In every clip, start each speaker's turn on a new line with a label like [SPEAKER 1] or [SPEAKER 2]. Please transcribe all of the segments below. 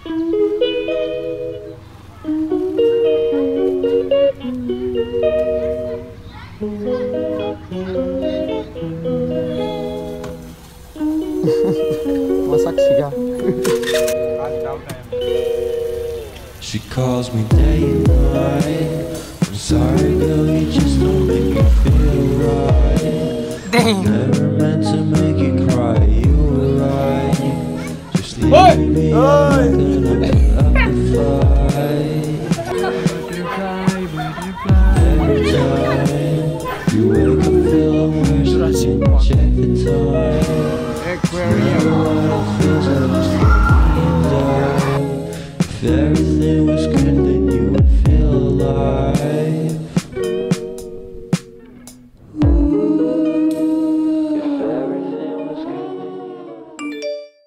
[SPEAKER 1] Masak siga.
[SPEAKER 2] She calls me day and night. I'm sorry, girl, you just don't make me feel right.
[SPEAKER 1] Damn.
[SPEAKER 2] Never meant to make you cry. You were right. Just leave me alone and I'll up the fight. Every time you wake up feeling worse, you check the time. Everyone feels like it's fucking die. If everything was good, then you would feel alive. If everything was good,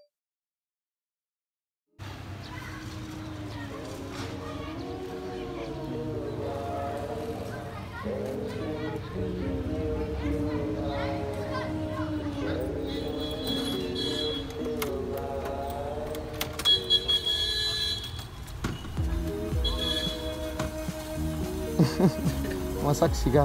[SPEAKER 1] Masak siga.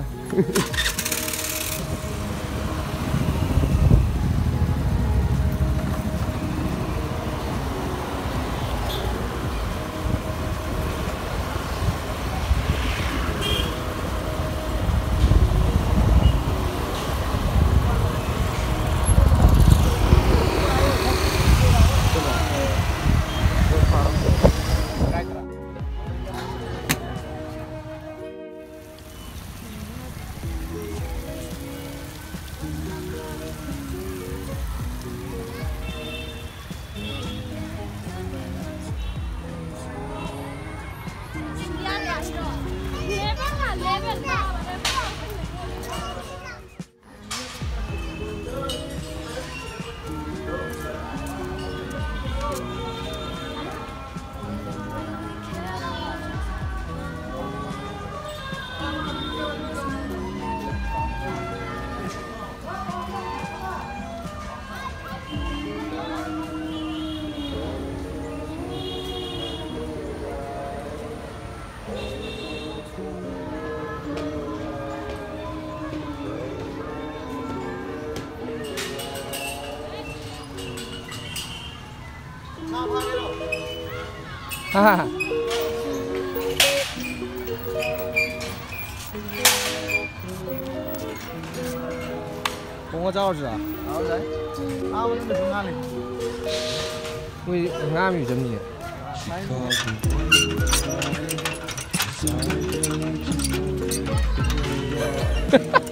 [SPEAKER 1] Hahaha. 공어 잡아주라. 아, 오늘 중간에. 우리 응암이 좀니.
[SPEAKER 2] she calls me day and night. Sorry, girl, you just don't make me feel right.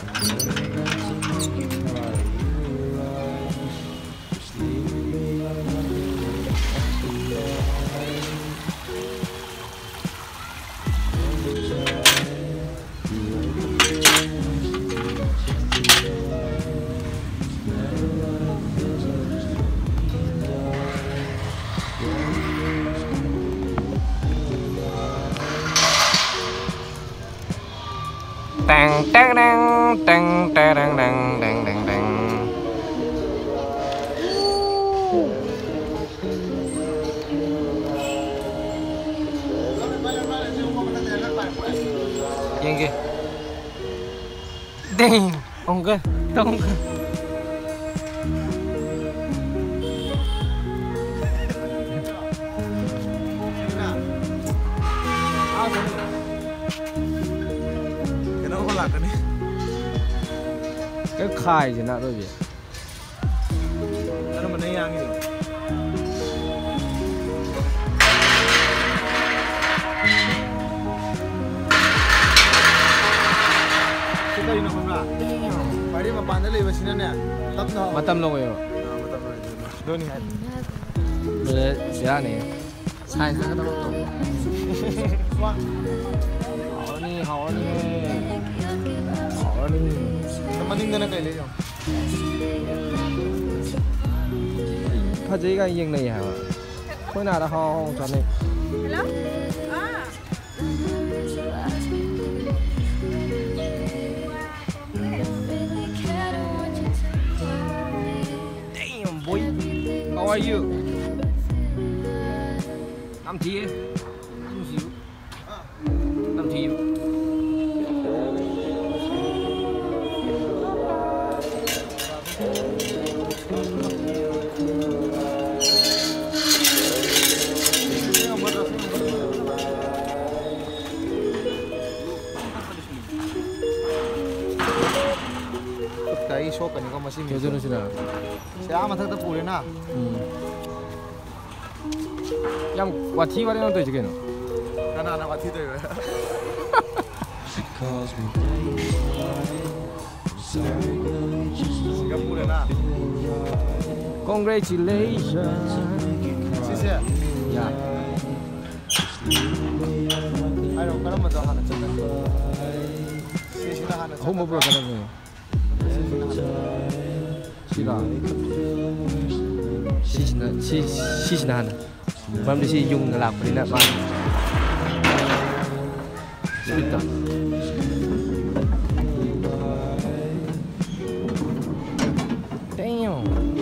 [SPEAKER 1] Tang tang tang tang tang tang tang tang tang. Yang ke? Ding, ongga, ongga. Cái khai gì nào rồi vậy? Nó mình đi ăn gì? Kita ini apa? Padi mah pandai lewat sini nih. Matam lo yo. Matam lo. Doni hat. Boleh siapa nih? Saya ketemu tuh. Hao nih. Temenin gana kayak lejo. Kajian yang nih ya. Kau nak ada hao macam ni.
[SPEAKER 3] Hello?
[SPEAKER 1] Damn boy, how are you? 5 ทีkhông xíu 5 ทีCái shop này có machine nhiều hơn nữa. Saya mà thằng ta phụ lên na. Yang wati wale nó tới chứ cái nó. Cái nào nó wati tới rồi. Cái phụ lên na. Congratulations. Xin Ya. Ayo, kalau mau jalan cepat. Sisi dah hana. Home bro kalau ni. Sila. Sisi dah hana. Mam di sini yung ngelap ni nak mana? Sebentar. Damn.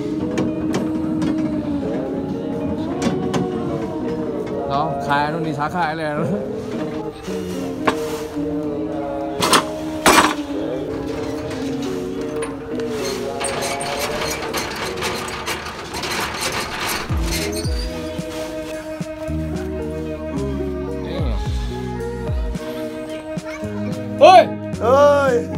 [SPEAKER 1] Đó, khai nó đi xá khai này nó. Ôi! Ôi!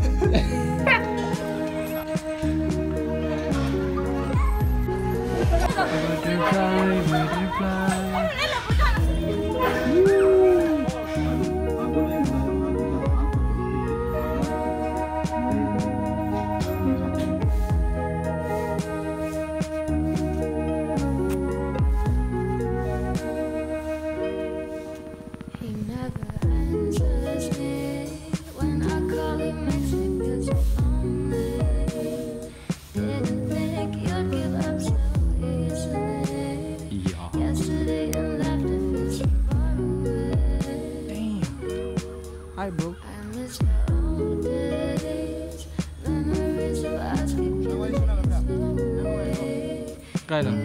[SPEAKER 1] Hi bro. Cái nào?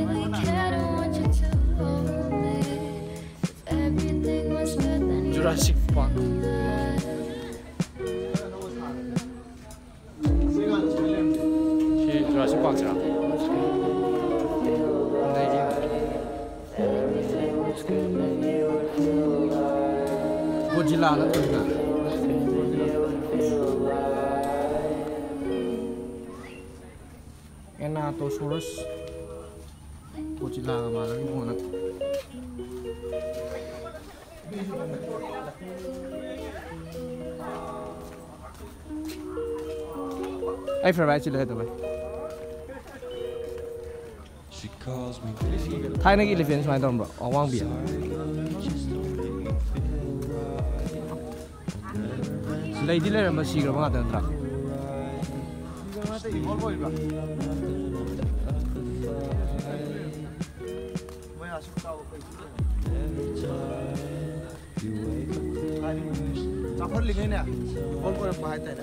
[SPEAKER 1] Jurassic Park.去 Jurassic Park 去了。Godzilla nó từng là Enatosaurus Godzilla mà lagi mana ai phải vậy chứ lấy tụi bay Thái này cái elephant xoay tôm bro ở Quang Biển lấy đi lấy mà xí cái bằng cái nào Chapar lagi ni, kau pun bahaya tak?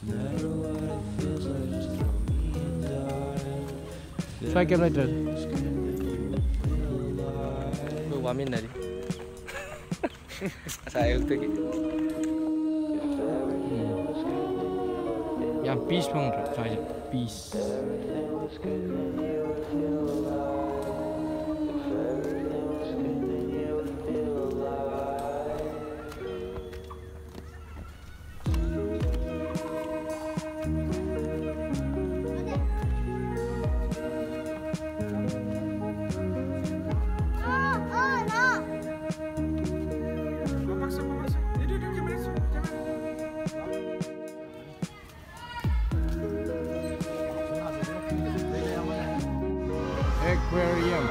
[SPEAKER 1] Try camera tu. Lu wamin tadi. Saya tu. Yang peace pun try peace. Aquarium.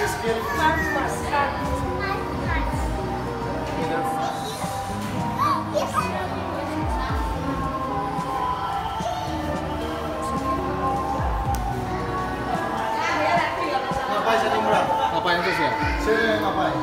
[SPEAKER 1] Ngapain itu sih ya? Sini ngapain?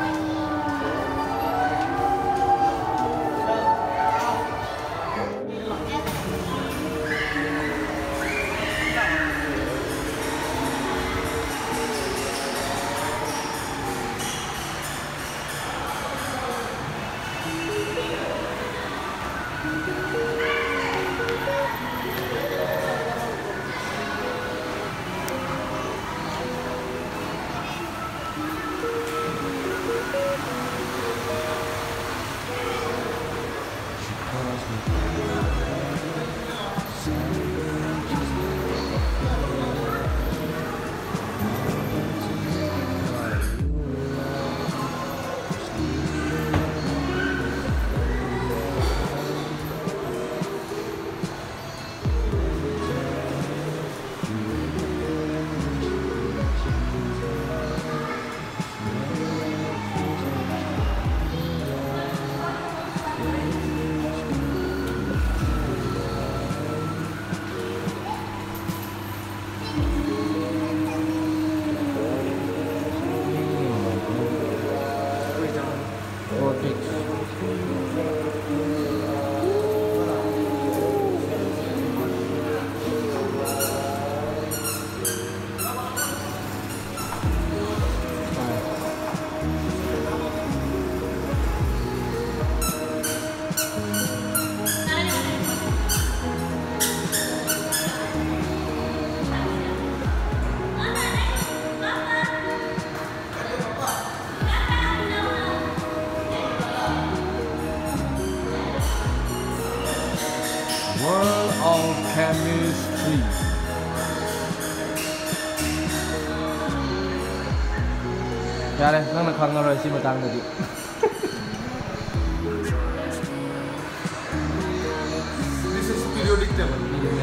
[SPEAKER 2] World of Chemistry.
[SPEAKER 1] Yare, nang nakhangaroy si matangdadi. This is periodic table.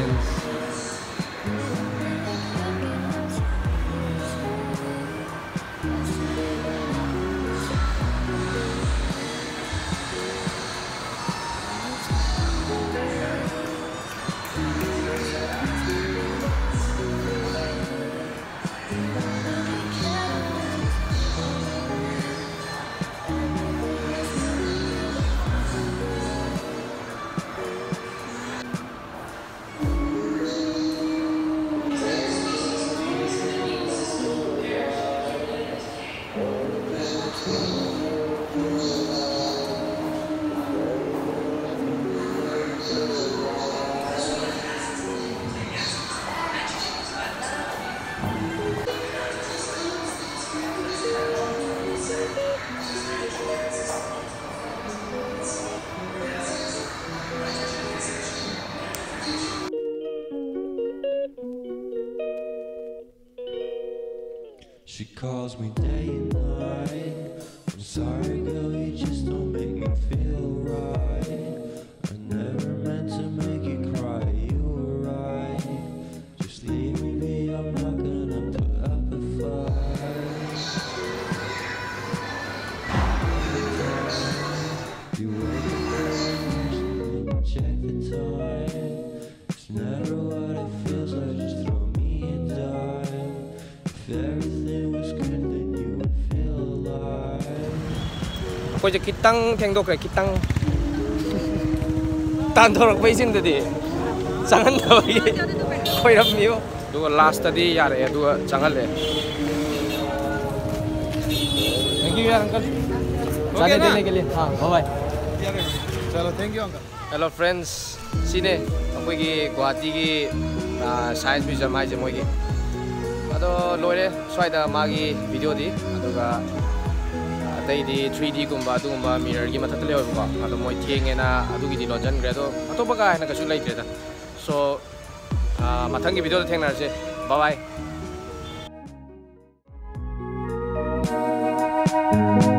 [SPEAKER 2] She calls me day and night. I'm sorry, girl, you just don't make me feel right. I never meant to make you cry, you were right. Just leave me be, I'm not gonna put up a fight. You wake up early and check the time. It's never what it feels like, just throw me a dime. If everything was good, then you would feel alive.
[SPEAKER 1] Aku je kitang kengdok kayak kitang tantorok baisin tadi. Jangan lagi. Kau yang mio. Dua last tadi ya, dua jangan le. Thank you ya uncle. Jaने देने के लिए. हाँ, bye bye. चलो thank you uncle. Hello friends, sini aku pergi Guwahati ki Science Museum aja mau pergi. Ado loire, soalnya magi video di, aduga atai di 3D kumba, tu kumba mirror ki mata terlewat buka. Ado mau tiang ena, adu ki di lonjan gredo, atau bagai ena kasulai greda. So, matang ki video tu tiang nasi. Bye bye.